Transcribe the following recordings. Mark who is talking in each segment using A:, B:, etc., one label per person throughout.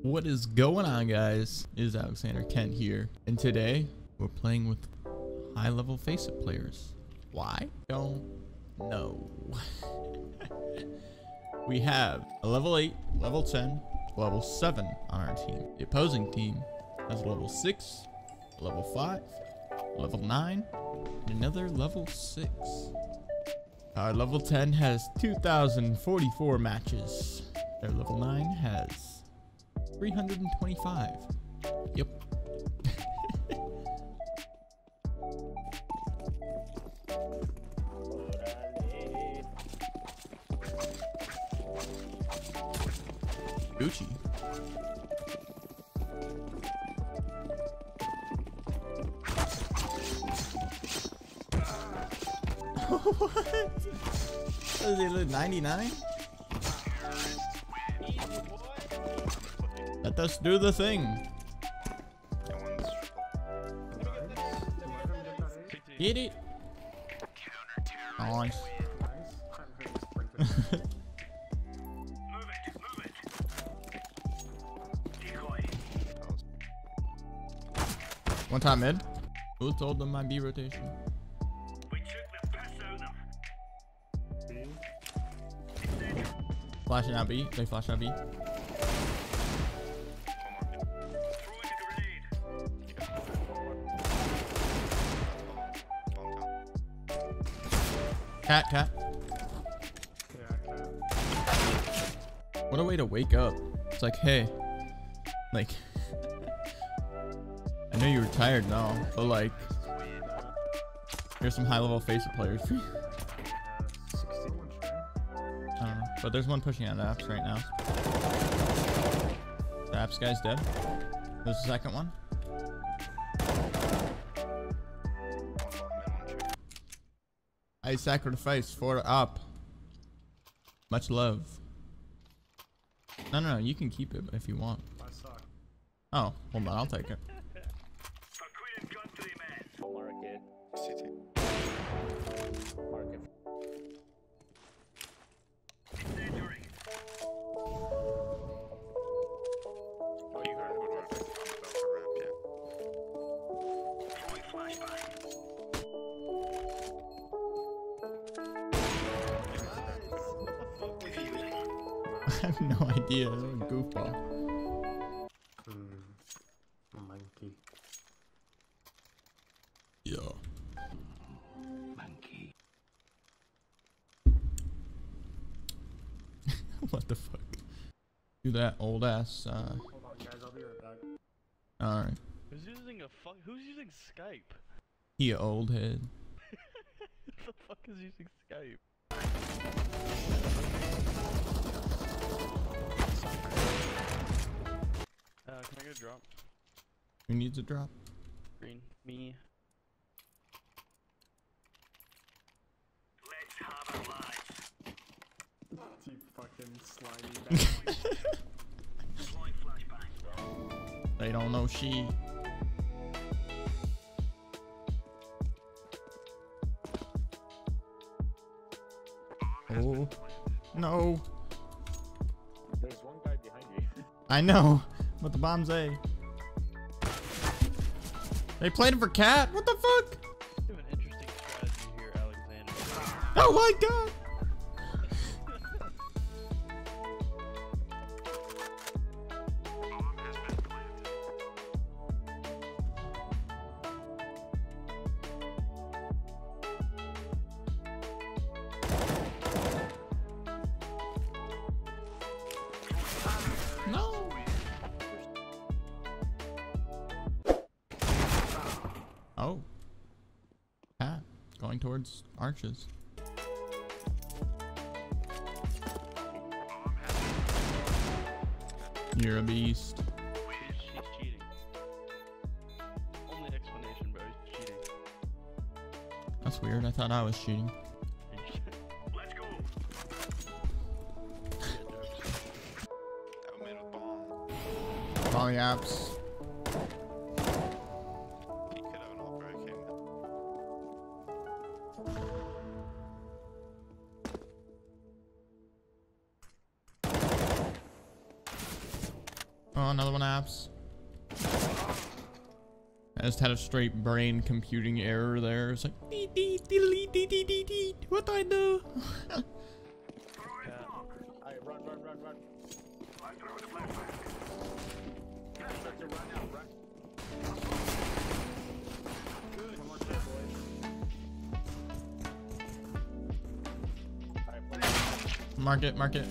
A: What is going on, guys? It is Alexander Kent here, and today we're playing with high-level Faceit players. Why? Don't know. We have a level 8, level 10, level 7 on our team. The opposing team has a level 6, a level 5, a level 9, and another level 6. Our level 10 has 2,044 matches. Their level 9 has 325. Yep. Gucci. What? Is it 99? Let us do the thing. Get it. Nice. One time mid. Who told them my B rotation? Flashing out B. They flash out B. Cat. What a way to wake up. It's like, hey, like, I know you were tired now, but like, here's some high-level Faceit players for you. But there's one pushing out apps right now. The apps guy's dead. There's the second one. I sacrifice for up. Much love. No, you can keep it if you want. Oh, hold on, I'll take it. I have no idea. Goofball.
B: Monkey.
A: Yeah.
B: Monkey.
A: What the fuck? Do that old ass.
B: Hold on, guys. I'll be right back.
A: All right.
C: Who's using Skype?
A: He old head.
C: Who the fuck is using Skype? Can I get a drop?
A: Who needs a drop?
C: Green. Me.
D: Let's have a life.
B: You fucking slimy bastard.
D: Deploying flashbang.
A: They don't know she. Oh no.
B: There's one guy behind you.
A: I know, but the bomb's A. They played him for cat? What the fuck?
C: You have an interesting strategy here, Alexander.
A: Oh my god! No! Oh. Cat. Going towards arches. You're a beast.
C: He's cheating. Only explanation, bro. He's cheating.
A: That's weird. I thought I was cheating.
D: Let's go.
A: Volley apps. Oh, another one apps. I just had a straight brain computing error there. It's like, dee, dee, dee, dee, dee, dee, dee. What do I do?
B: Alright, run. Start to run out, run. Good. One more time, boys. Alright, play.
A: Mark it, mark it.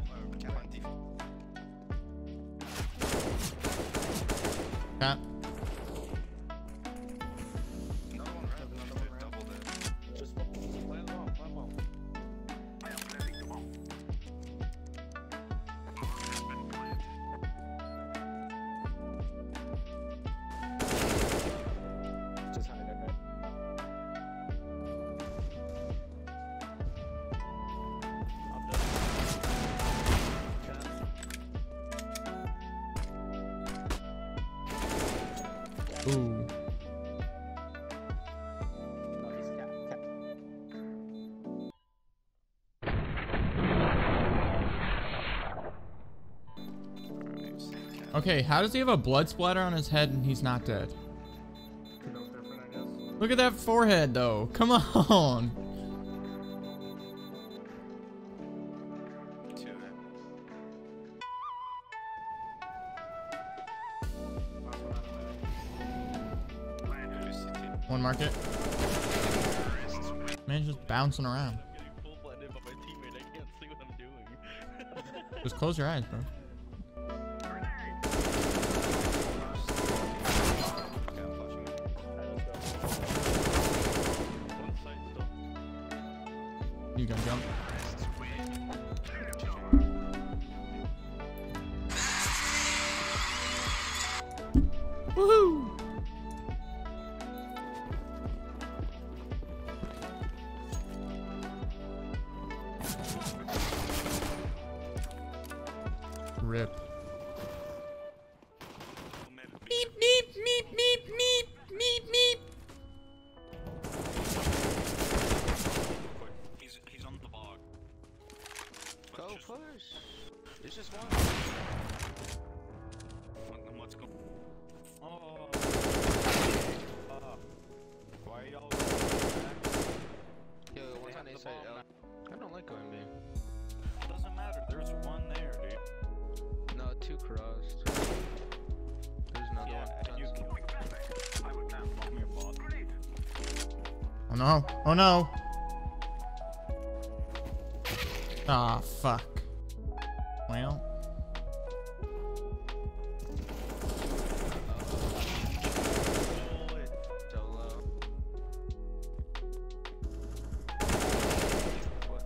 A: Cat.
B: Just play the ball.
D: I am planting the bomb.
B: Just hide, okay?
C: I'm done.
A: Ooh.
B: No, he's cat.
A: Okay, how does he have a blood splatter on his head and he's not dead?
B: No different, I guess.
A: Look at that forehead though. Come on. One market. Man, just bouncing around.
C: I'm getting full blinded by my teammate. I can't see what I'm doing.
A: Just close your eyes, bro.
C: One side still.
A: You can jump. Woohoo! Rip. Meep, meep, meep, meep, meep, meep, meep.
D: He's on the bog.
E: Go push. It's just one.
D: Let's go.
C: Oh. Why are y'all?
E: Yo, one's on A side. I don't like going B.
C: Doesn't matter. There's one there, dude.
E: No, two crossed. There's another
C: Yeah,
E: one.
C: and you can.
D: I would not
C: Come here, boss.
A: Oh no. Oh no. Ah, fuck. Well.
E: Solo. What?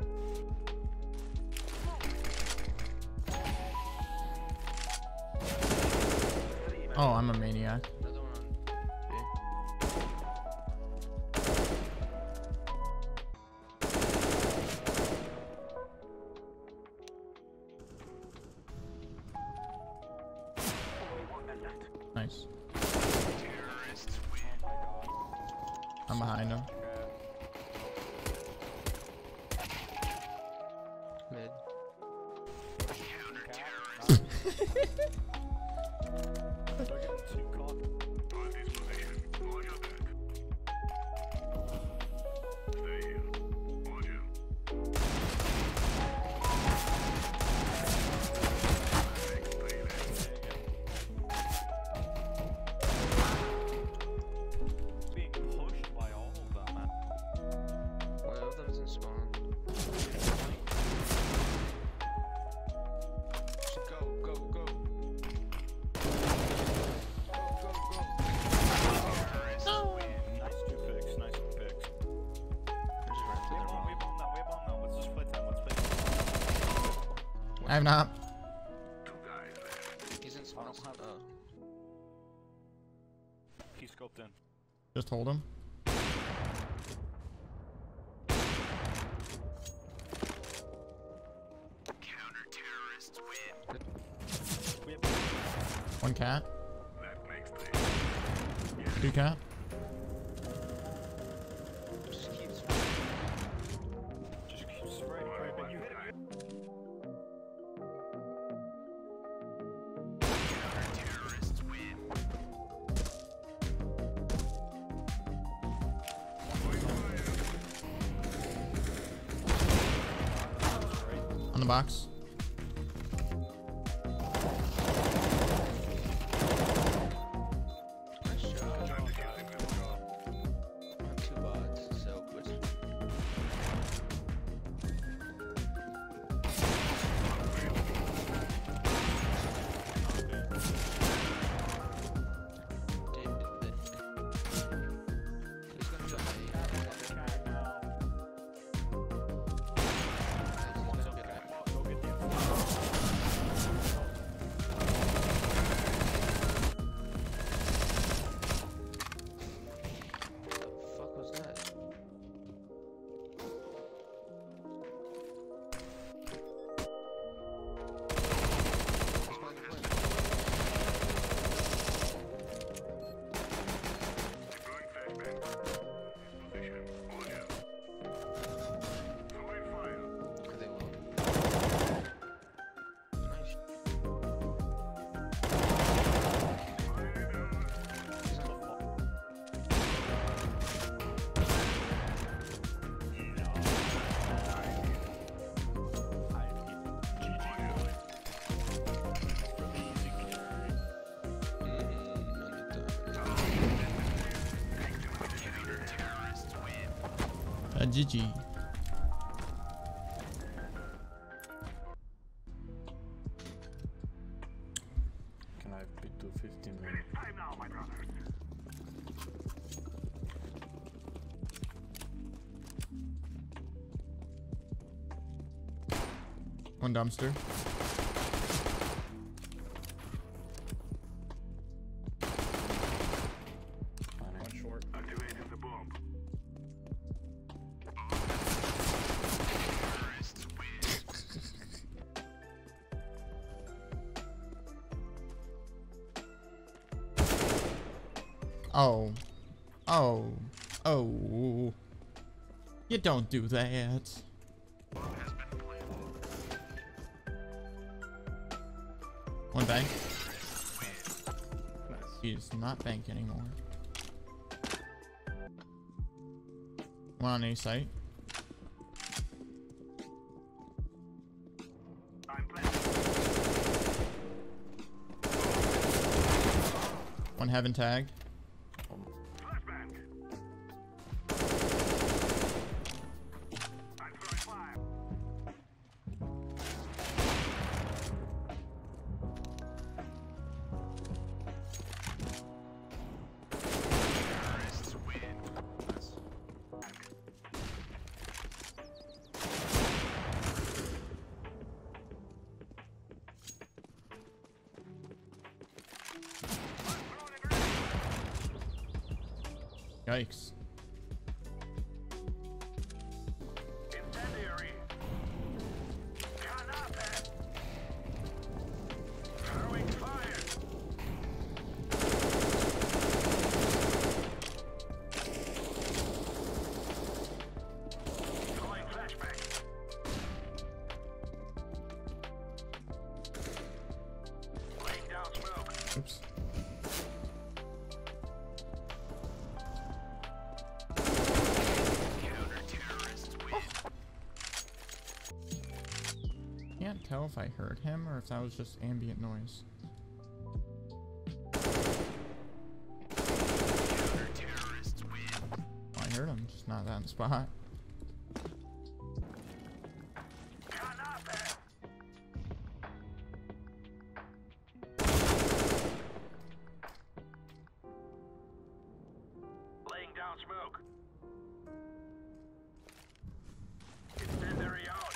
A: Oh, I'm a maniac.
E: Another one on B.
A: Nice. I'm behind him.
E: Mid.
C: They're getting too caught. Being pushed by all of them, man.
E: One of them's in spawn. Should go, go, go. Go, go, go.
C: Nice two picks, nice two picks.
E: There's a rent.
C: We have bomb now. Let's just play time, let's play time.
A: I have not.
E: He's in spawn. Oh.
C: He scoped in.
A: Just hold him.
C: We have
A: One cat. Two cat.
E: Just keep
C: just keep spraying, but you hit it.
A: the box.
E: Nice shot. Two bots, so which who's gonna jump What the fuck was that? He's playing the plane.
D: Deploying flashbang. Position. Order. Throwing fire.
E: Are they low? Nice. He's on the wall.
A: GG.
B: Can I be 215 minutes?
D: Time now, my brother.
A: One dumpster.
B: One short.
D: Activating the bomb.
A: Oh. Oh. Oh. You don't do that. One bank.
B: Nice.
A: He's not bank anymore. One on A site.
D: I'm planning.
A: One heaven tag.
D: Flashbang. I'm throwing fire. Terrorists win.
B: Nice.
A: Yikes.
D: Incendiary. Canapa. Throwing fire. Throwing flashbang. Laying down smoke.
A: Oops.
D: Counter-terrorists win.
A: Can't tell if I heard him or if that was just ambient noise.
D: Counter-terrorists win.
A: Well, I heard him, just not that spot.
D: Canapa. Laying down smoke. Incendiary out.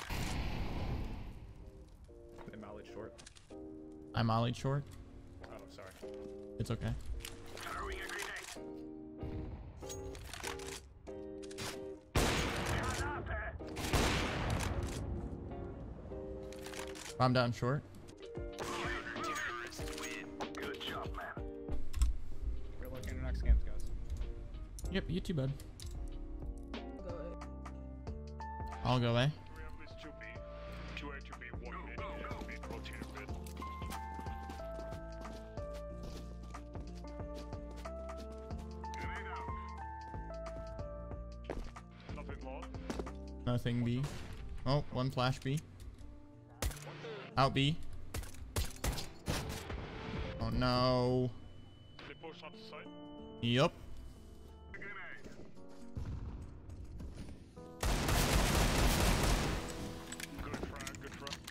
B: They mollied short.
A: I mollied short.
B: Oh, sorry.
A: It's okay.
D: Throwing a grenade. Canapa.
A: Bomb down short.
D: Counter-terrorists win. Good job, man.
B: We're looking at next games, guys.
A: Yep, you too, bud. I'll go A.
C: 3 is 2B. 2A, 2B, 1 mid,
D: Go, go, go.
C: mid, rotator mid.
D: Grenade out.
C: Nothing long.
A: Nothing B. Oh, one flash B. Out B. Oh no.
C: They push up to site.
A: Yup.
C: Good frag, good frag.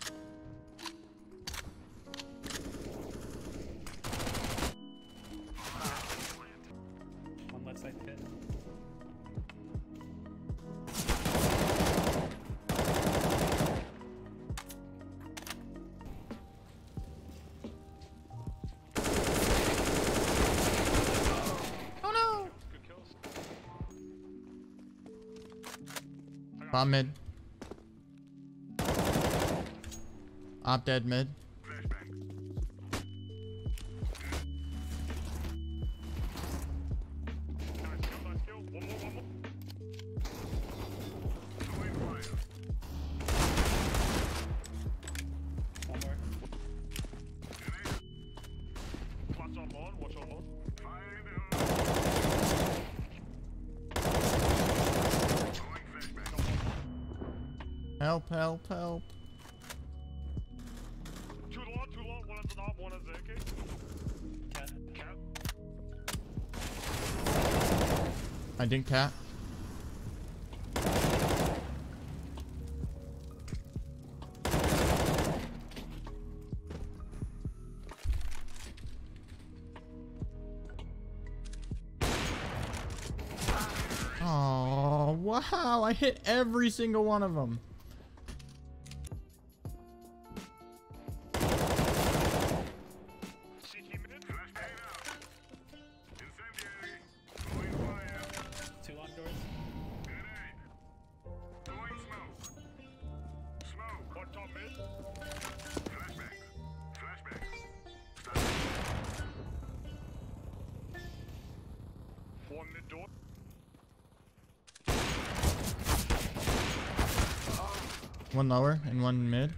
B: One left side pit.
A: Oh no.
C: Good kills.
A: Bomb mid. Op dead mid.
C: Nice kill. One more.
B: One more.
C: Watch on lawn, watch on lawn.
A: Help, help, help.
C: Two lawn, one has an op, one has an AK.
B: Cat.
C: Cat.
A: I didn't cat. Oh, wow. I hit every single one of them.
C: CT mid.
B: Two long doors.
C: One top mid. One mid door.
A: One lower and one mid.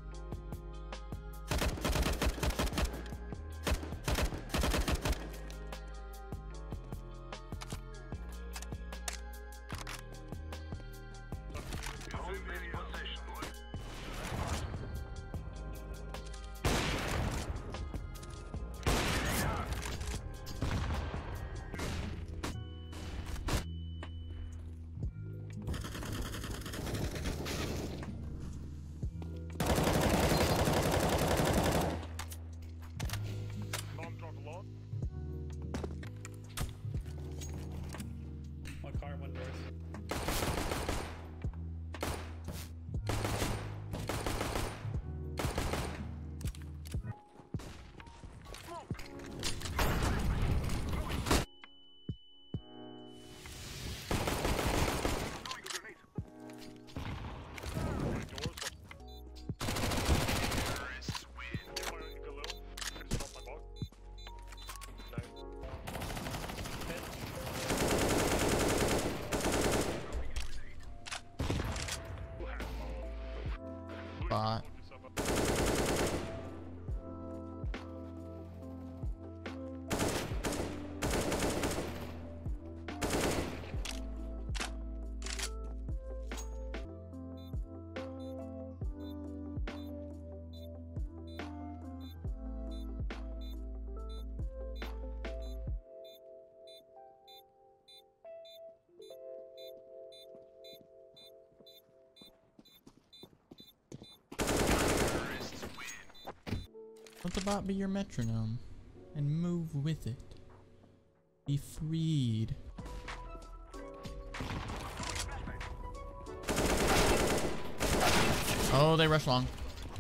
C: Bomb drop a lot.
B: One car, one doors.
C: Doors. Get my Galil. Finish off my bog. Nice. Who has ball?
A: Bot. Let the bot be your metronome and move with it. Be freed. Oh, they rush long.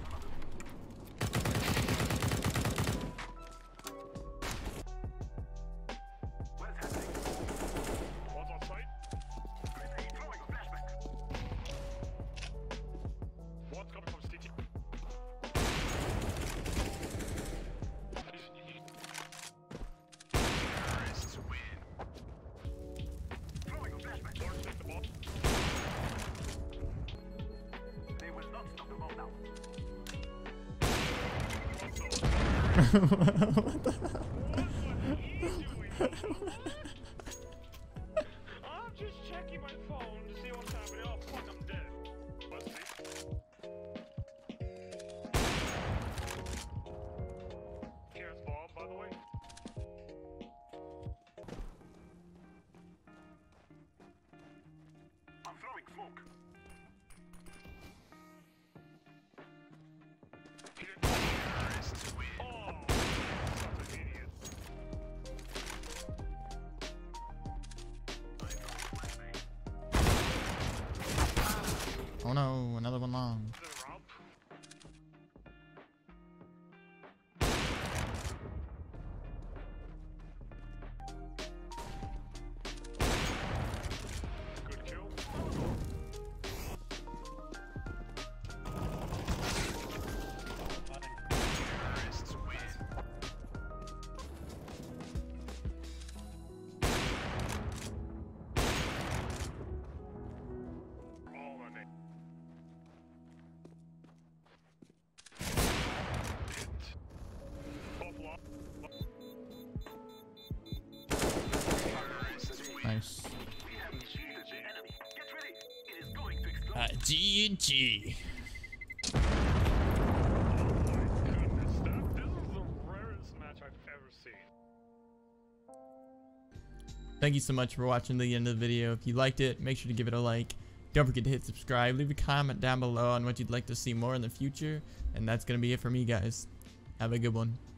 C: One's on site. One's coming from CT. Orange take the ball.
A: What the hell?
C: I'm just checking my phone to see what's happening. Oh fuck, I'm dead. Let's see.
A: Oh no, another one long.
C: Is it a ramp? Good kill.
D: Terrorists win.
C: All on it. Top left.
D: Terrorists win.
A: Nice.
D: We have defeated the enemy. Get ready. It is going to explode.
A: G&G.
C: Oh my goodness, this is the rarest match I've ever seen.
A: Thank you so much for watching to the end of the video. If you liked it, make sure to give it a like. Don't forget to hit subscribe. Leave a comment down below on what you'd like to see more in the future. And that's going to be it for me, guys. Have a good one.